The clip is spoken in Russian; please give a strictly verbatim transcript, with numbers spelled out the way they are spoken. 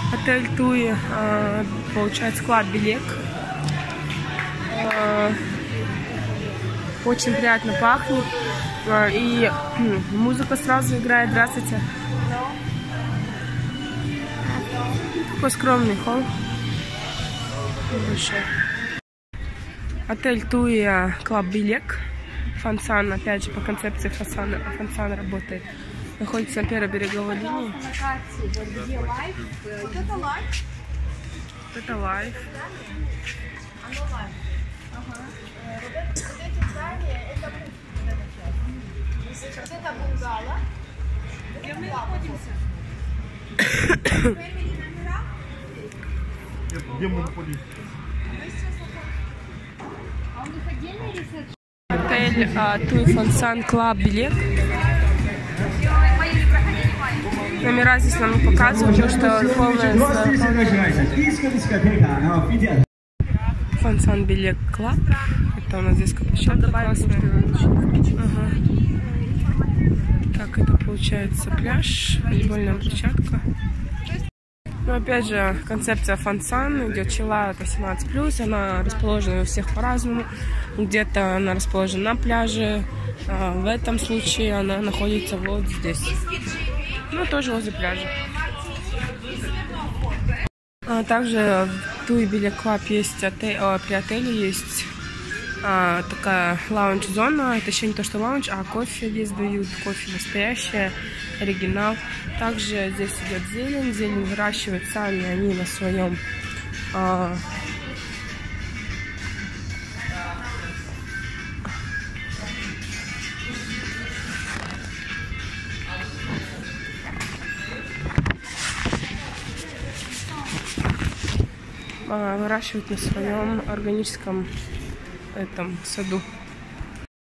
Отель Туи, получается, склад Белек. Очень приятно пахнет. И музыка сразу играет. Здравствуйте. Такой скромный холл. Большой. Отель Туи, Клаб Белек. Фонсан, опять же, по концепции Фонсан, Фонсан работает. Находится на первой береговой линии. Это лайф. Это бунгало. Где мы находимся? Где мы находимся? Отель Туи Фонсан Клаб Белек. Номера здесь нам не показывают, потому что полная Фонсан Белек Клаб. Это у нас детская площадка классная. Ага. Так, это получается пляж, волейбольная площадка. Но опять же, концепция Фонсан, где чиллаут восемнадцать плюс, она расположена у всех по-разному. Где-то она расположена на пляже, а в этом случае она находится вот здесь. Ну, тоже возле пляжа. А также в Туи Белек Клаб есть отель, о, при отеле есть а, такая лаунж-зона. Это еще не то, что лаунж, а кофе здесь дают. Кофе настоящее, оригинал. Также здесь идет зелень. Зелень выращивают сами они на своем а, выращивают на своем органическом этом саду.